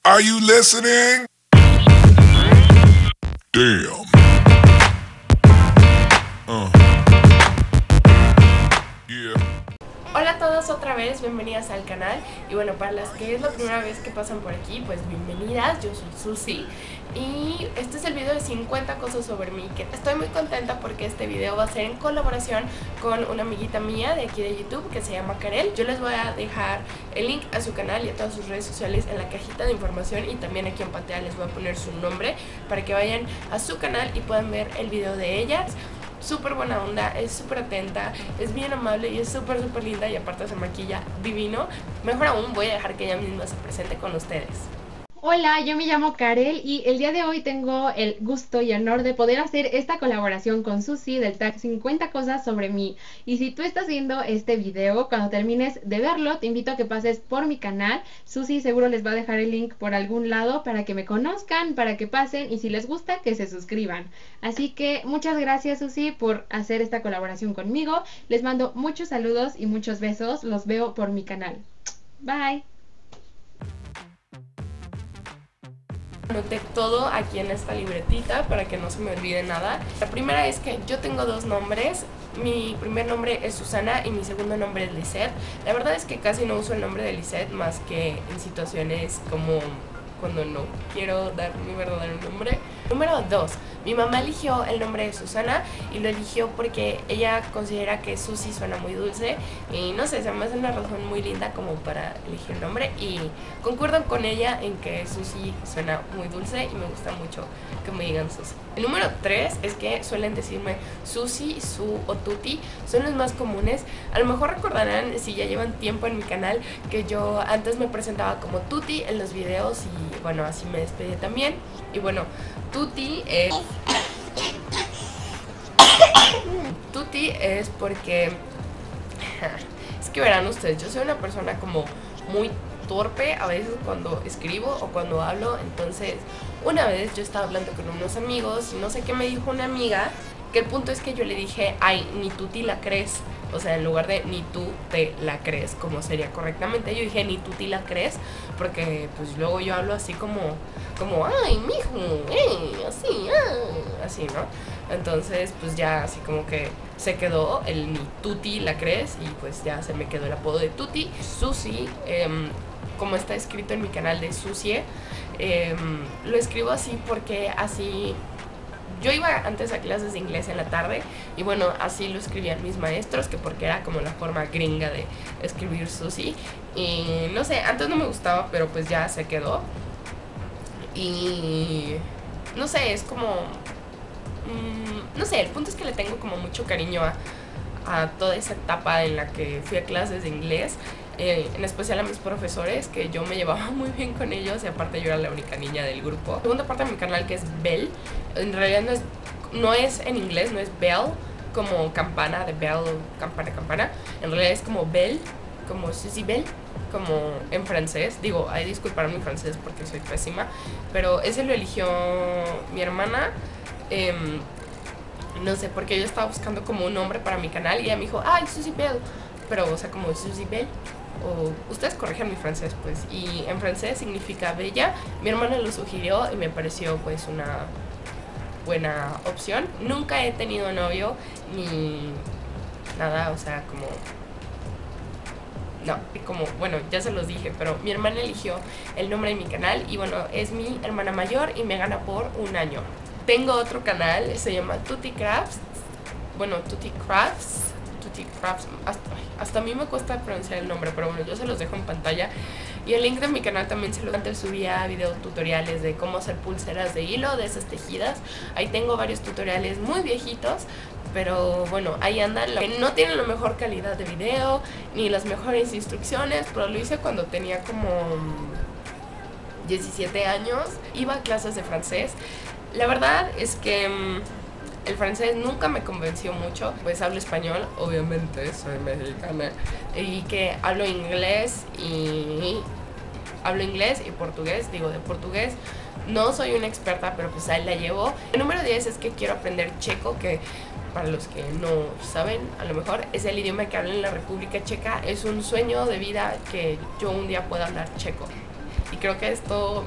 Are you listening? Damn. Yeah. Hola a todos otra vez, bienvenidas al canal. Y bueno, para las que es la primera vez que pasan por aquí, pues bienvenidas, yo soy Susi. Y este es el video de 50 cosas sobre mí, que estoy muy contenta porque este video va a ser en colaboración con una amiguita mía de aquí de YouTube que se llama Karel. Yo les voy a dejar el link a su canal y a todas sus redes sociales en la cajita de información, y también aquí en pantalla les voy a poner su nombre para que vayan a su canal y puedan ver el video de ella. Súper buena onda, es súper atenta, es bien amable y es súper linda, y aparte se maquilla divino. Mejor aún, voy a dejar que ella misma se presente con ustedes. Hola, yo me llamo Karel y el día de hoy tengo el gusto y honor de poder hacer esta colaboración con Susi del tag 50 cosas sobre mí. Y si tú estás viendo este video, cuando termines de verlo, te invito a que pases por mi canal. Susi seguro les va a dejar el link por algún lado para que me conozcan, para que pasen y si les gusta, que se suscriban. Así que muchas gracias, Susi, por hacer esta colaboración conmigo. Les mando muchos saludos y muchos besos. Los veo por mi canal. Bye. Anoté todo aquí en esta libretita para que no se me olvide nada. La primera es que yo tengo dos nombres. Mi primer nombre es Susana y mi segundo nombre es Lisette. La verdad es que casi no uso el nombre de Lisette más que en situaciones como cuando no quiero dar mi verdadero nombre. Número 2. Mi mamá eligió el nombre de Susana y lo eligió porque ella considera que Susi suena muy dulce y no sé, se me hace una razón muy linda como para elegir el nombre, y concuerdo con ella en que Susi suena muy dulce y me gusta mucho que me digan Susi. El número 3 es que suelen decirme Susi, Su o Tuti, son los más comunes. A lo mejor recordarán, si ya llevan tiempo en mi canal, que yo antes me presentaba como Tuti en los videos y bueno, así me despedí también. Y bueno, Tuti es porque es que verán ustedes, yo soy una persona como muy torpe a veces cuando escribo o cuando hablo. Entonces una vez yo estaba hablando con unos amigos y no sé qué me dijo una amiga, que el punto es que yo le dije, ay, ni tú te la crees. O sea, en lugar de ni tú te la crees, como sería correctamente, yo dije ni tú te la crees, porque pues luego yo hablo así como ay, mijo, así, así, ¿no? Entonces pues ya así como que se quedó el ni tuti la crees, y pues ya se me quedó el apodo de Tuti. Susi, como está escrito en mi canal de Susie, lo escribo así porque así yo iba antes a clases de inglés en la tarde y bueno, así lo escribían mis maestros, que porque era como la forma gringa de escribir Susi. Y no sé, antes no me gustaba, pero pues ya se quedó. Y no sé, es como no sé, el punto es que le tengo como mucho cariño a toda esa etapa en la que fui a clases de inglés, en especial a mis profesores, que yo me llevaba muy bien con ellos y aparte yo era la única niña del grupo. La segunda parte de mi canal, que es Bell, en realidad no es en inglés, no es Bell como campana de Bell, campana, en realidad es como Bell, como Susie Bell, como en francés. Digo, ay, disculpar mi francés porque soy pésima, pero ese lo eligió mi hermana. No sé, porque yo estaba buscando como un nombre para mi canal y ella me dijo, ay, Susie Bell, pero o sea, como Susie Bell, o ustedes corrijan mi francés pues, y en francés significa bella. Mi hermana lo sugirió y me pareció pues una buena opción. Nunca he tenido novio ni nada, o sea, como no, como, bueno, ya se los dije, pero mi hermana eligió el nombre de mi canal y bueno, es mi hermana mayor y me gana por un año. Tengo otro canal, se llama Tutti Crafts. Bueno, Tutti Crafts. Hasta a mí me cuesta pronunciar el nombre, pero bueno, yo se los dejo en pantalla. Y el link de mi canal también se lo antes subía video tutoriales de cómo hacer pulseras de hilo, de esas tejidas. Ahí tengo varios tutoriales muy viejitos, pero bueno, ahí andan. No tienen la mejor calidad de video ni las mejores instrucciones, pero lo hice cuando tenía como 17 años. Iba a clases de francés. La verdad es que el francés nunca me convenció mucho, pues hablo español, obviamente, soy mexicana, y que hablo inglés y portugués. Digo, de portugués no soy una experta, pero pues ahí la llevo. El número 10 es que quiero aprender checo, que para los que no saben, a lo mejor es el idioma que hablan en la República Checa. Es un sueño de vida que yo un día pueda hablar checo y creo que esto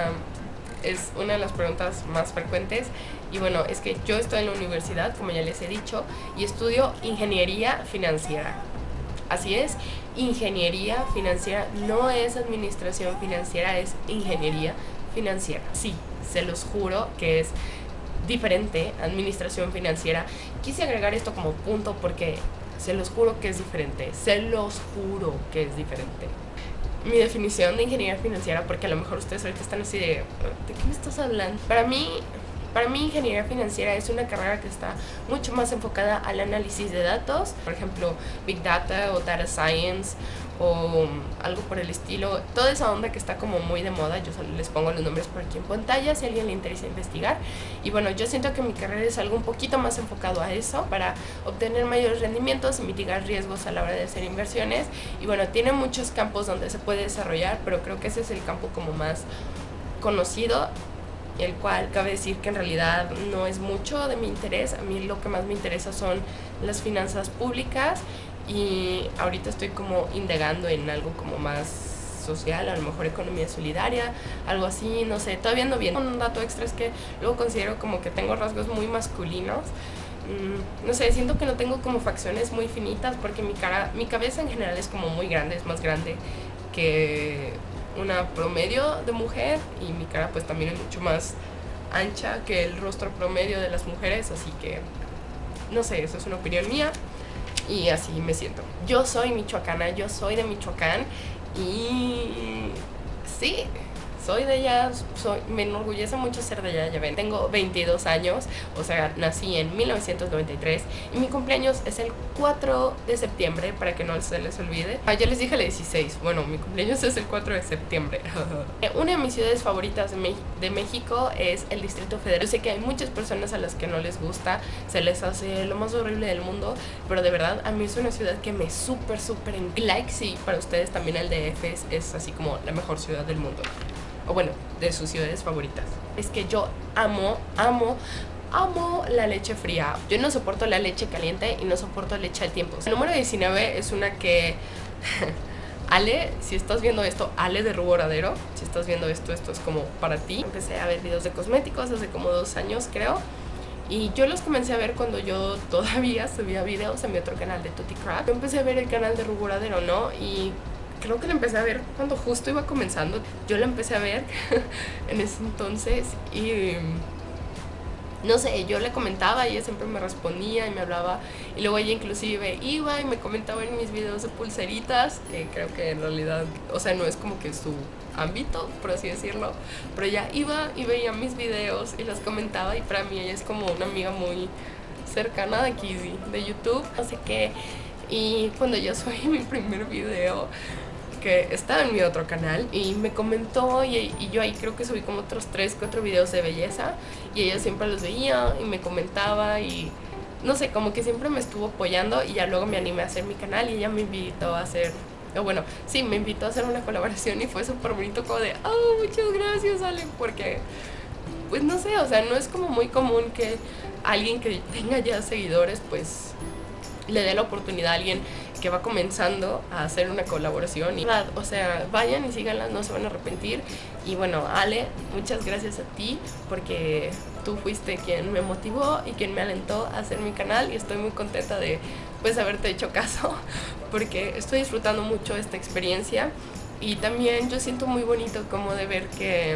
es una de las preguntas más frecuentes. Y bueno, es que yo estoy en la universidad, como ya les he dicho, y estudio ingeniería financiera. Así es, ingeniería financiera, no es administración financiera, es ingeniería financiera. Sí, se los juro que es diferente administración financiera. Quise agregar esto como punto porque se los juro que es diferente, se los juro que es diferente. Mi definición de ingeniería financiera, porque a lo mejor ustedes ahorita están así ¿de qué me estás hablando? Para mí ingeniería financiera es una carrera que está mucho más enfocada al análisis de datos, por ejemplo Big Data o Data Science o algo por el estilo, toda esa onda que está como muy de moda. Yo solo les pongo los nombres por aquí en pantalla si a alguien le interesa investigar. Y bueno, yo siento que mi carrera es algo un poquito más enfocado a eso, para obtener mayores rendimientos y mitigar riesgos a la hora de hacer inversiones. Y bueno, tiene muchos campos donde se puede desarrollar, pero creo que ese es el campo como más conocido, el cual cabe decir que en realidad no es mucho de mi interés. A mí lo que más me interesa son las finanzas públicas, y ahorita estoy como indagando en algo como más social, a lo mejor economía solidaria, algo así, no sé, todavía no bien. Un dato extra es que luego considero como que tengo rasgos muy masculinos. No sé, siento que no tengo como facciones muy finitas, porque mi cabeza en general es como muy grande, es más grande que una promedio de mujer, y mi cara pues también es mucho más ancha que el rostro promedio de las mujeres, así que no sé, eso es una opinión mía y así me siento. Yo soy michoacana, yo soy de Michoacán y sí, soy de allá, me enorgullece mucho ser de allá, ya ven. Tengo 22 años, o sea, nací en 1993 y mi cumpleaños es el 4 de septiembre, para que no se les olvide. Ya les dije el 16, bueno, mi cumpleaños es el 4 de septiembre. Una de mis ciudades favoritas de México es el Distrito Federal. Yo sé que hay muchas personas a las que no les gusta, se les hace lo más horrible del mundo, pero de verdad a mí es una ciudad que me súper like. Sí, para ustedes también el DF es así como la mejor ciudad del mundo, o bueno, de sus ciudades favoritas. Es que yo amo la leche fría. Yo no soporto la leche caliente y no soporto leche al tiempo. El número 19 es una que Ale, si estás viendo esto, Ale de Ruboradero, si estás viendo esto, esto es como para ti. Empecé a ver videos de cosméticos hace como 2 años, creo, y yo los comencé a ver cuando yo todavía subía videos en mi otro canal de Tutti Craft. Yo empecé a ver el canal de Ruboradero, ¿no? Y creo que la empecé a ver cuando justo iba comenzando. Yo la empecé a ver en ese entonces y no sé, yo le comentaba y ella siempre me respondía y me hablaba, y luego ella inclusive iba y me comentaba en mis videos de pulseritas, que creo que en realidad, o sea, no es como que su ámbito, por así decirlo, pero ella iba y veía mis videos y las comentaba, y para mí ella es como una amiga muy cercana de aquí de YouTube, no sé qué. Y cuando yo subí mi primer video, que estaba en mi otro canal, y me comentó, y yo ahí creo que subí como otros 3, 4 videos de belleza, y ella siempre los veía y me comentaba, y no sé, como que siempre me estuvo apoyando, y ya luego me animé a hacer mi canal y ella me invitó a hacer, bueno, sí, me invitó a hacer una colaboración, y fue súper bonito, como de, oh, muchas gracias, Ale, porque pues no sé, o sea, no es como muy común que alguien que tenga ya seguidores pues le dé la oportunidad a alguien que va comenzando a hacer una colaboración. Y o sea, vayan y síganlas, no se van a arrepentir. Y bueno, Ale, muchas gracias a ti, porque tú fuiste quien me motivó y quien me alentó a hacer mi canal, y estoy muy contenta de pues haberte hecho caso, porque estoy disfrutando mucho esta experiencia. Y también yo siento muy bonito como de ver que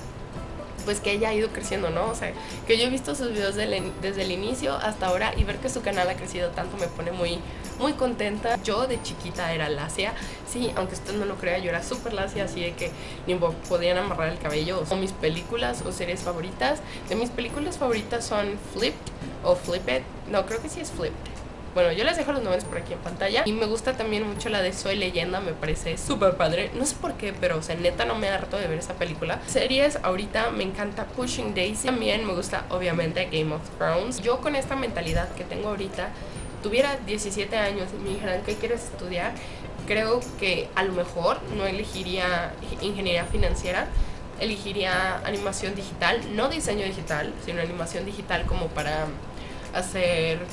pues que ella ha ido creciendo, ¿no? O sea, que yo he visto sus videos desde el inicio hasta ahora, y ver que su canal ha crecido tanto me pone muy contenta. Yo de chiquita era lacia, sí, aunque usted no lo crea, yo era súper lacia, así de que ni podían amarrar el cabello. O mis películas o series favoritas, de mis películas favoritas son Flipped o Flip It, no, creo que sí es Flipped. Bueno, yo les dejo los nombres por aquí en pantalla. Y me gusta también mucho la de Soy Leyenda, me parece súper padre. No sé por qué, pero o sea, neta no me harto de ver esa película. Series, ahorita me encanta Pushing Daisy. También me gusta, obviamente, Game of Thrones. Yo con esta mentalidad que tengo ahorita, tuviera 17 años y me dijeran ¿qué quieres estudiar? Creo que a lo mejor no elegiría ingeniería financiera, elegiría animación digital, no diseño digital, sino animación digital, como para hacer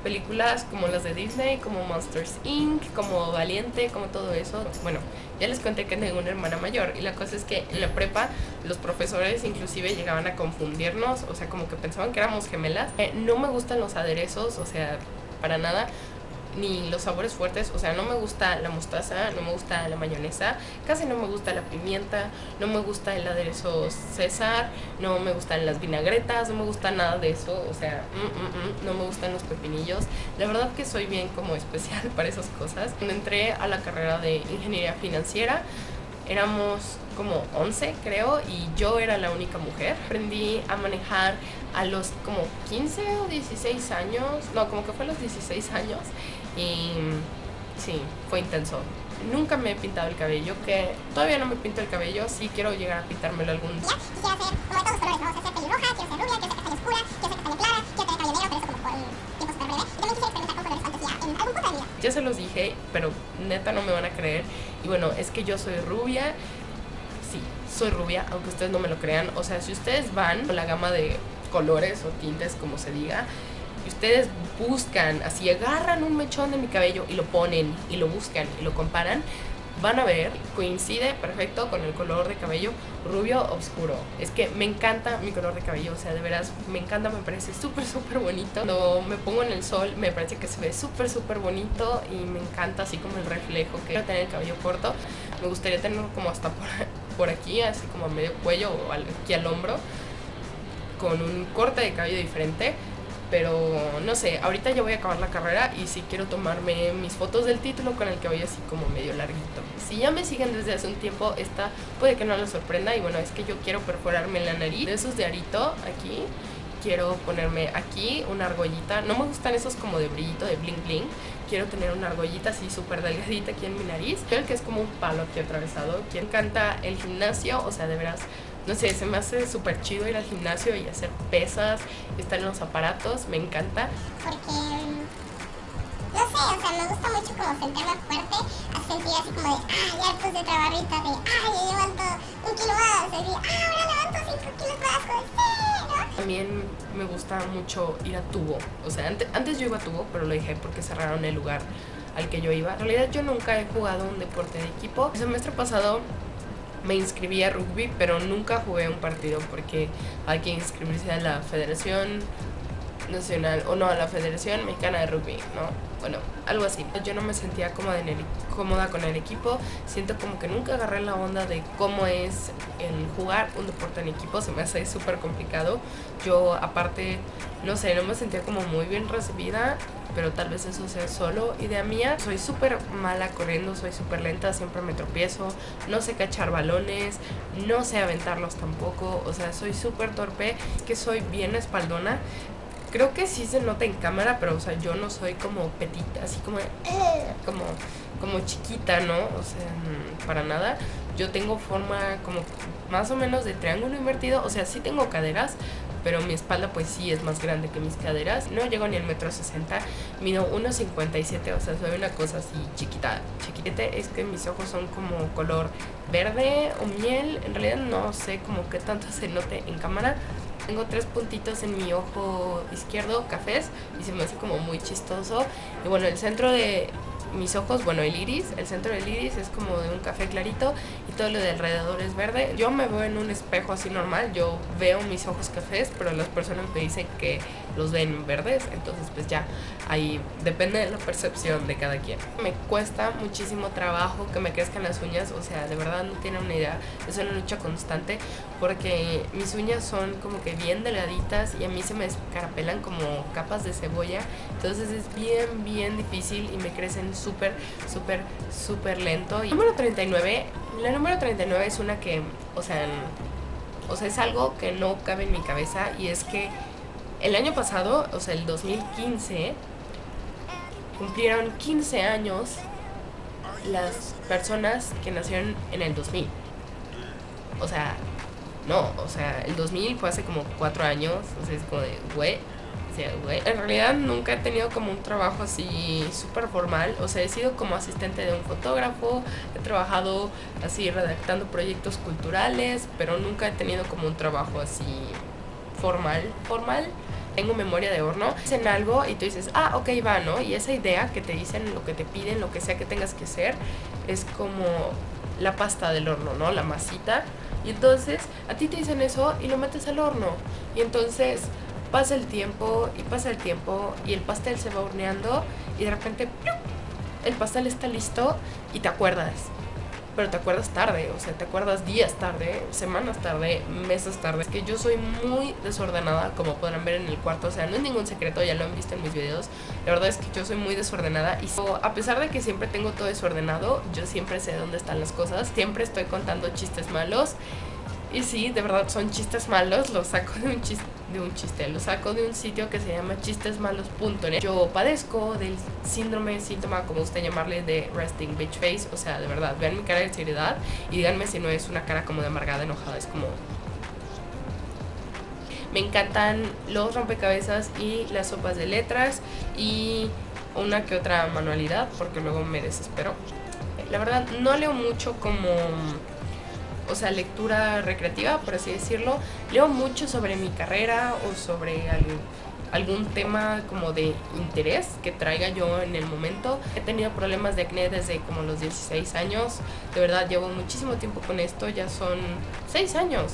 películas como las de Disney, como Monsters Inc., como Valiente, como todo eso. Bueno, ya les conté que tengo una hermana mayor y la cosa es que en la prepa los profesores inclusive llegaban a confundirnos, o sea, como que pensaban que éramos gemelas. No me gustan los aderezos, o sea, para nada, ni los sabores fuertes, o sea, no me gusta la mostaza, no me gusta la mayonesa, casi no me gusta la pimienta, no me gusta el aderezo César, no me gustan las vinagretas, no me gusta nada de eso, o sea, no me gustan los pepinillos. La verdad que soy bien como especial para esas cosas. Cuando entré a la carrera de ingeniería financiera, éramos como 11 creo y yo era la única mujer. Aprendí a manejar a los como 15 o 16 años, no, como que fue a los 16 años y sí, fue intenso. Nunca me he pintado el cabello, que todavía no me pinto el cabello, sí quiero llegar a pintármelo algún día. Quisiera ser como de todos los colores, ¿no? O sea, ser pelirroja, quiero ser rubia, quiero ser castaña oscura, quiero ser castaña clara, quiero tener cabello negro, pero eso como por un tiempo súper breve. Y también quisiera experimentar con colores fantasía en algún punto de mi vida. Ya se los dije, pero neta no me van a creer. Y bueno, es que yo soy rubia. Sí, soy rubia, aunque ustedes no me lo crean. O sea, si ustedes van con la gama de colores o tintes, como se diga, y ustedes buscan, así agarran un mechón de mi cabello y lo ponen, y lo buscan, y lo comparan, van a ver, coincide perfecto con el color de cabello rubio oscuro. Es que me encanta mi color de cabello, o sea, de veras, me encanta, me parece súper bonito. Cuando me pongo en el sol, me parece que se ve súper bonito y me encanta así como el reflejo. Quiero tener el cabello corto, me gustaría tenerlo como hasta por aquí, así como a medio cuello o aquí al hombro, con un corte de cabello diferente. Pero no sé, ahorita ya voy a acabar la carrera y sí quiero tomarme mis fotos del título con el cabello así como medio larguito. Si ya me siguen desde hace un tiempo, esta puede que no les sorprenda. Y bueno, es que yo quiero perforarme la nariz de esos de arito aquí. Quiero ponerme aquí una argollita. No me gustan esos como de brillito, de bling bling. Quiero tener una argollita así súper delgadita aquí en mi nariz. Creo que es como un palo aquí atravesado. Quien encanta el gimnasio, o sea, de veras, no sé, se me hace súper chido ir al gimnasio y hacer pesas, estar en los aparatos, me encanta. Porque, no sé, o sea, me gusta mucho como sentirme fuerte, a sentir así como de, ya puse otra barrita de, yo levanto 1 kilo más, y ahora levanto 5 kilos más, como sí, ¿no? También me gusta mucho ir a tubo, o sea, antes yo iba a tubo, pero lo dejé porque cerraron el lugar al que yo iba. En realidad yo nunca he jugado un deporte de equipo. El semestre pasado me inscribí a rugby, pero nunca jugué un partido porque hay que inscribirse a la Federación Nacional, o no, a la Federación Mexicana de Rugby, ¿no? Bueno, algo así. Yo no me sentía cómoda con el equipo. Siento como que nunca agarré la onda de cómo es el jugar un deporte en equipo. Se me hace súper complicado. Yo, aparte, no sé, no me sentía como muy bien recibida, pero tal vez eso sea solo idea mía. Soy súper mala corriendo, soy súper lenta, siempre me tropiezo, no sé cachar balones, no sé aventarlos tampoco, o sea, soy súper torpe, que soy bien espaldona. Creo que sí se nota en cámara, pero o sea, yo no soy como petita, así como como chiquita, ¿no? O sea, para nada. Yo tengo forma como más o menos de triángulo invertido, o sea, sí tengo caderas, pero mi espalda pues sí es más grande que mis caderas. No llego ni al 1,60 m, mido 1,57 m, o sea, soy una cosa así chiquita. Chiquitete, es que mis ojos son como color verde o miel, en realidad no sé como qué tanto se note en cámara. Tengo 3 puntitos en mi ojo izquierdo, cafés, y se me hace como muy chistoso. Y bueno, el centro de mis ojos, bueno, el iris, el centro del iris es como de un café clarito y todo lo de alrededor es verde. Yo me veo en un espejo así normal, yo veo mis ojos cafés, pero las personas me dicen que los ven verdes, entonces pues ya, ahí depende de la percepción de cada quien. Me cuesta muchísimo trabajo que me crezcan las uñas, o sea, de verdad no tienen una idea, es una lucha constante porque mis uñas son como que bien delgaditas y a mí se me escarapelan como capas de cebolla, entonces es bien difícil y me crecen súper lento. Y número 39, la número 39 es una que, o sea, es algo que no cabe en mi cabeza, y es que el año pasado, o sea, el 2015, cumplieron 15 años las personas que nacieron en el 2000. O sea, no, o sea, el 2000 fue hace como 4 años, o sea, es como de, güey. En realidad nunca he tenido como un trabajo así súper formal, o sea, he sido como asistente de un fotógrafo, he trabajado así redactando proyectos culturales, pero nunca he tenido como un trabajo así formal. tengo memoria de horno, dicen algo y tú dices, ah, ok, va, ¿no? Y esa idea que te dicen, lo que te piden, lo que sea que tengas que hacer, es como la pasta del horno, ¿no? La masita. Y entonces a ti te dicen eso y lo metes al horno. Y entonces pasa el tiempo y pasa el tiempo y el pastel se va horneando y de repente ¡plup! El pastel está listo y te acuerdas. Pero te acuerdas tarde, o sea, te acuerdas días tarde, semanas tarde, meses tarde. Es que yo soy muy desordenada, como podrán ver en el cuarto, o sea, no es ningún secreto, ya lo han visto en mis videos. La verdad es que yo soy muy desordenada y a pesar de que siempre tengo todo desordenado, yo siempre sé dónde están las cosas, siempre estoy contando chistes malos. Y sí, de verdad son chistes malos, los saco de un chiste, los saco de un sitio que se llama chistesmalos.net. Yo padezco del síntoma, como usted llamarle, de resting bitch face. O sea, de verdad, vean mi cara de seriedad y díganme si no es una cara como de amargada, enojada. Es como... Me encantan los rompecabezas y las sopas de letras y una que otra manualidad, porque luego me desespero. La verdad, no leo mucho como... O sea, lectura recreativa, por así decirlo. Leo mucho sobre mi carrera o sobre algún tema como de interés que traiga yo en el momento. He tenido problemas de acné desde como los 16 años. De verdad, llevo muchísimo tiempo con esto. Ya son 6 años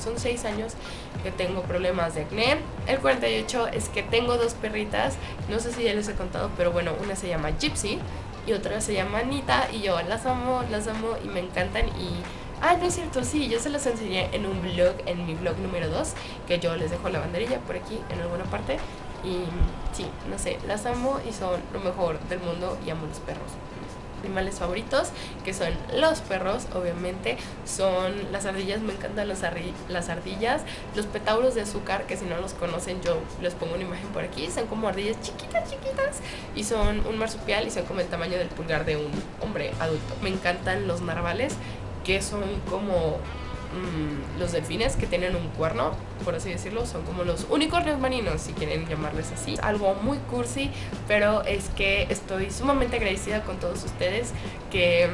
que tengo problemas de acné. El 48 es que tengo 2 perritas. No sé si ya les he contado, pero bueno, una se llama Gypsy y otra se llama Anita. Y yo las amo y me encantan. Y... ah, no es cierto, sí, yo se los enseñé en un vlog, en mi vlog número 2, que yo les dejo la banderilla por aquí en alguna parte. Y sí, no sé, las amo y son lo mejor del mundo y amo los perros. Animales favoritos, que son los perros, obviamente, son las ardillas, me encantan las ardillas, los petauros de azúcar, que si no los conocen yo les pongo una imagen por aquí, son como ardillas chiquitas y son un marsupial y son como el tamaño del pulgar de un hombre adulto. Me encantan los narvales, que son como los delfines que tienen un cuerno, por así decirlo, son como los unicornios marinos, si quieren llamarles así. Algo muy cursi, pero es que estoy sumamente agradecida con todos ustedes que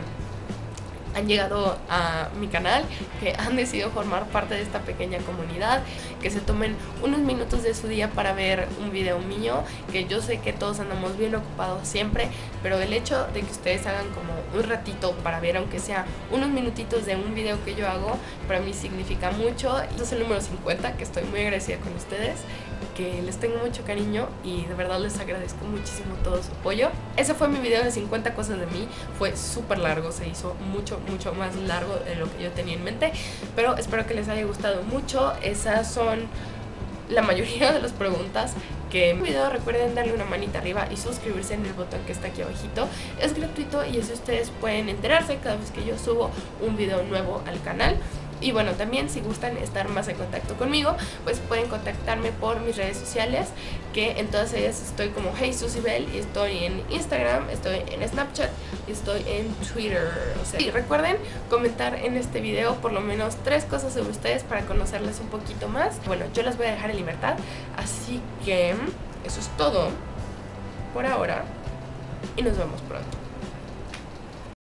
han llegado a mi canal, que han decidido formar parte de esta pequeña comunidad, que se tomen unos minutos de su día para ver un video mío, que yo sé que todos andamos bien ocupados siempre, pero el hecho de que ustedes hagan como un ratito para ver, aunque sea unos minutitos de un video que yo hago, para mí significa mucho. Este es el número 50, que estoy muy agradecida con ustedes, que les tengo mucho cariño y de verdad les agradezco muchísimo todo su apoyo. Ese fue mi video de 50 cosas de mí, fue súper largo, se hizo mucho más largo de lo que yo tenía en mente, pero espero que les haya gustado mucho. Esas son la mayoría de las preguntas que en el video. Recuerden darle una manita arriba y suscribirse en el botón que está aquí abajito, es gratuito y así ustedes pueden enterarse cada vez que yo subo un video nuevo al canal. Y bueno, también si gustan estar más en contacto conmigo, pues pueden contactarme por mis redes sociales, que en todas ellas estoy como HeySusiBel, y estoy en Instagram, estoy en Snapchat y estoy en Twitter. O sea, y recuerden comentar en este video por lo menos 3 cosas sobre ustedes para conocerles un poquito más. Bueno, yo las voy a dejar en libertad, así que eso es todo por ahora y nos vemos pronto.